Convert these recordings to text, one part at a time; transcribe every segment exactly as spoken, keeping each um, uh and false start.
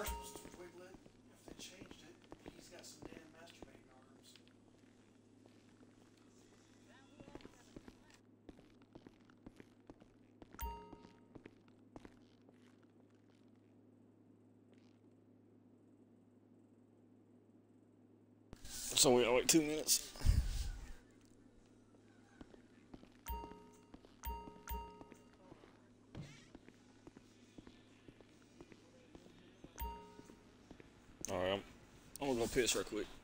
supposed to wiggle it. If they changed it, he's got some damn masturbating arms. So we gotta wait two minutes. Alright, I'm, I'm gonna go piss real quick.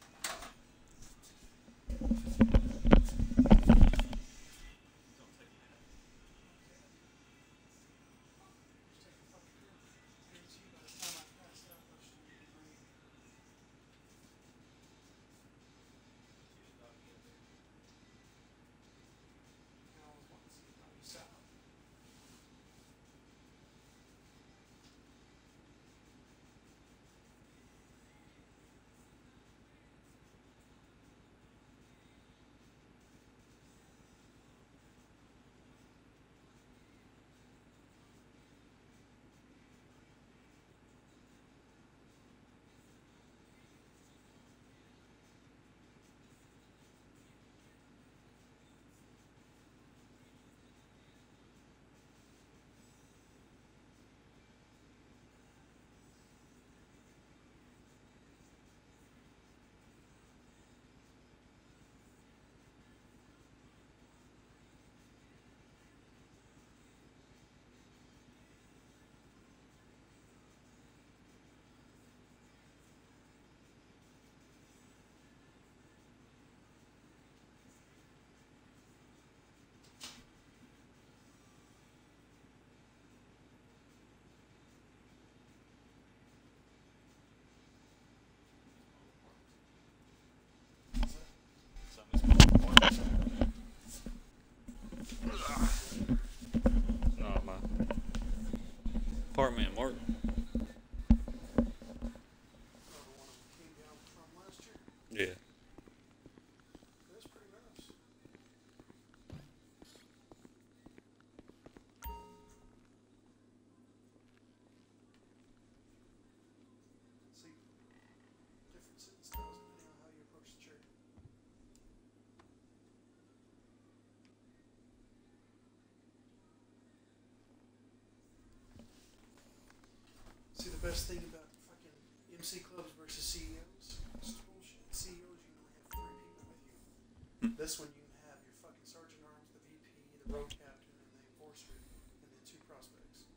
No, my apartment, Martin. Yeah. That's pretty nice. See, different sitting styles depending on how you approach the chair. See, the best thing about fucking M C clubs versus C E Os, it's bullshit. C E Os, you can only have three people with you. This one, you can have your fucking sergeant arms, the V P, the road captain, and the enforcer, and then two prospects.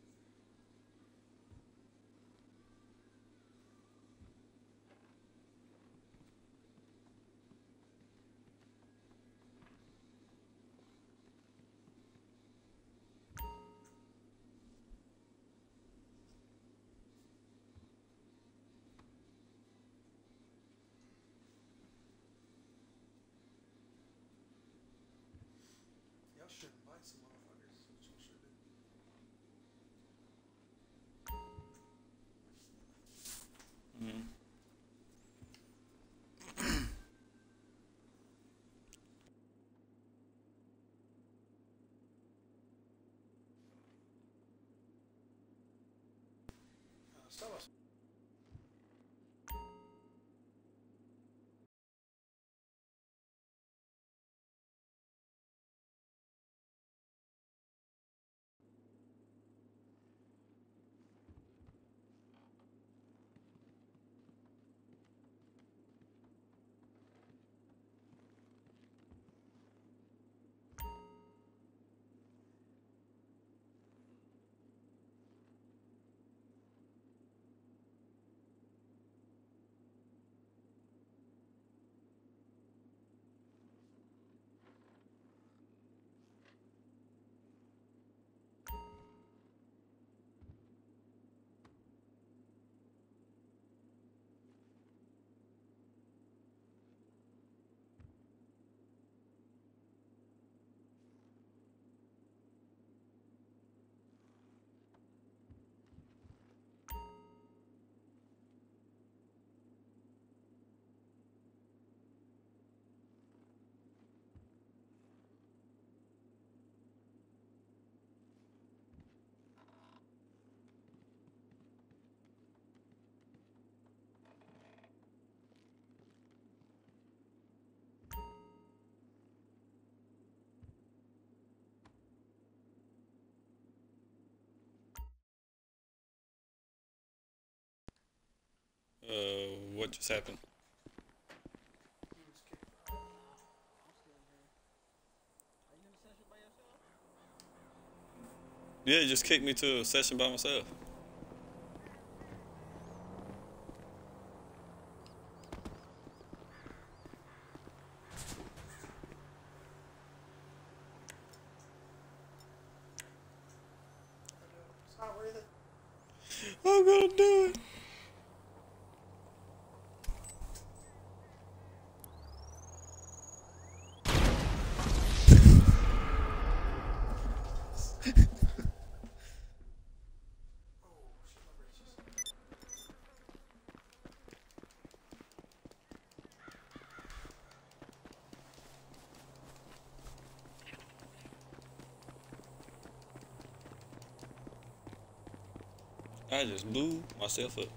Y'all should invite some motherfuckers. That's what y'all should do. Mm. Uh, stop us. Uh, what just happened? He was kicked out. Yeah, it just kicked me to a session by myself. It's not worth it. I'm gonna do it. Oh, shit, my britches. I just blew myself up.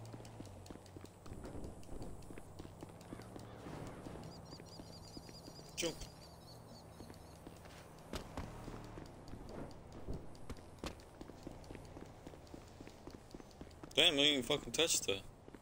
Jump. Damn, I didn't even fucking touch the.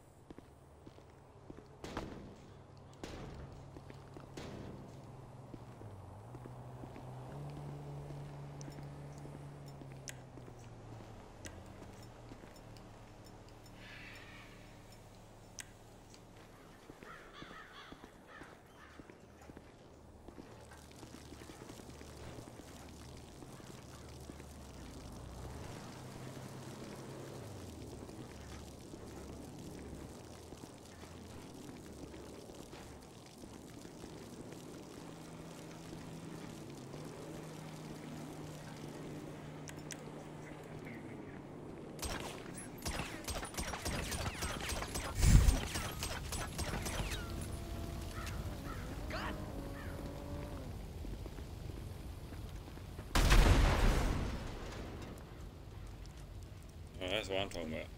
Oh, that's what I'm talking about.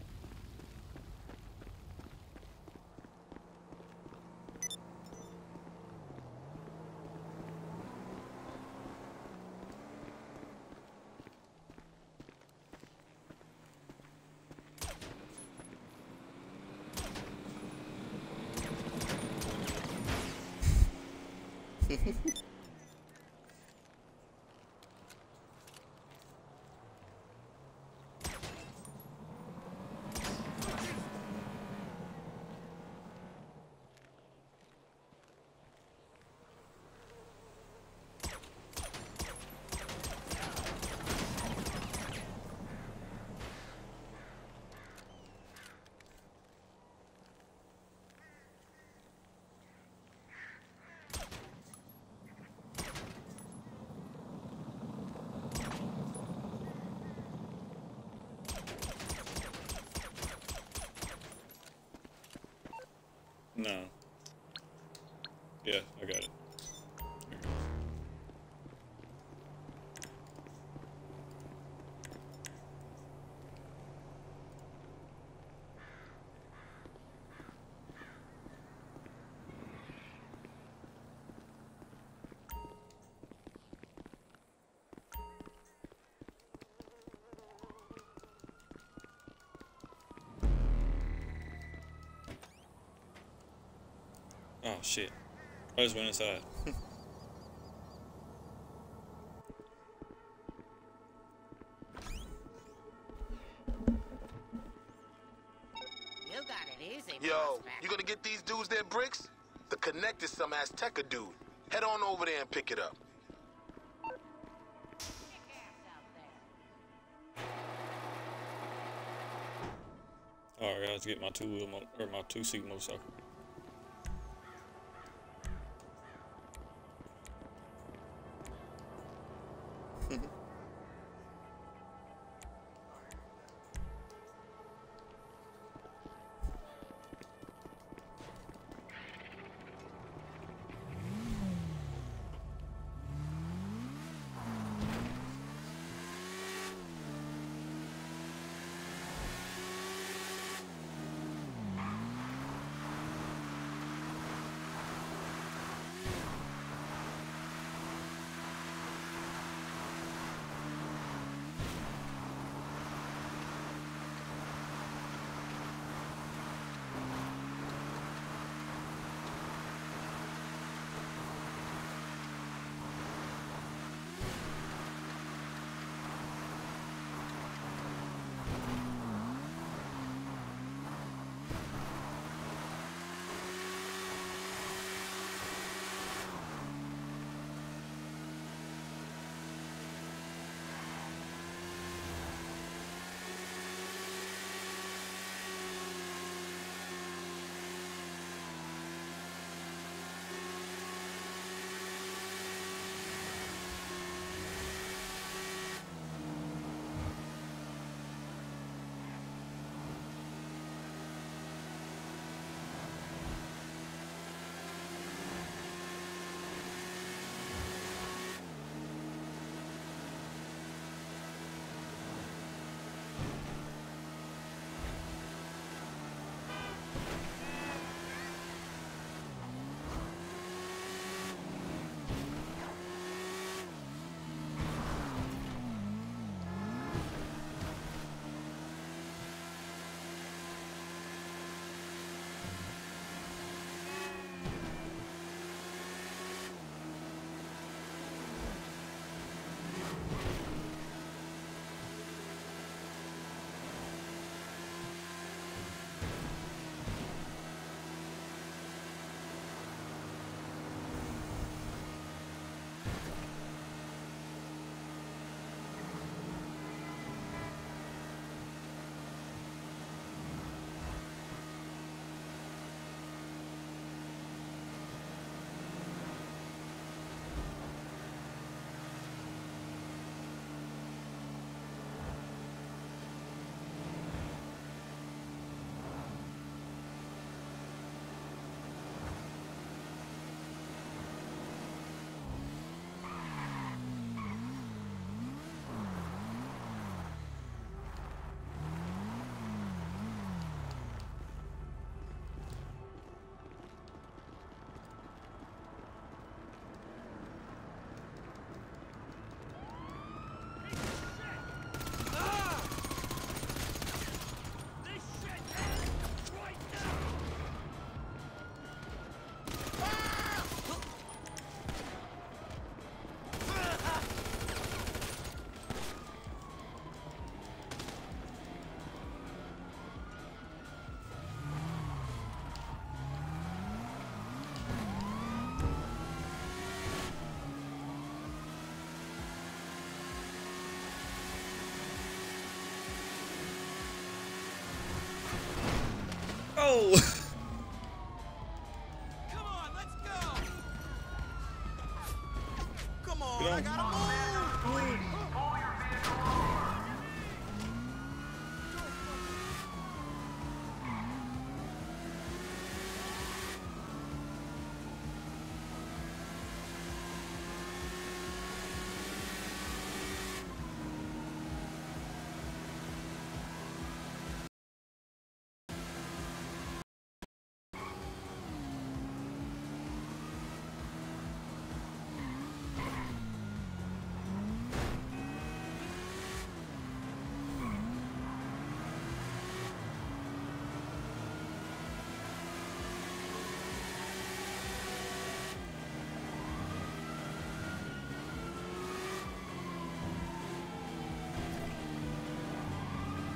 No. Yeah, I got it. Oh shit. I just went inside. You got it easy, Yo, prospect. you gonna get these dudes their bricks? The Connect is some Azteca dude. Head on over there and pick it up. Kick ass out there. Alright, guys, get my two wheel mo or my two seat motorcycle. No! Come on, let's go. Come on, Get on. I gotta move.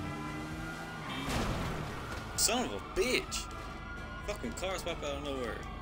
Son of a bitch. Fucking cars pop out of nowhere.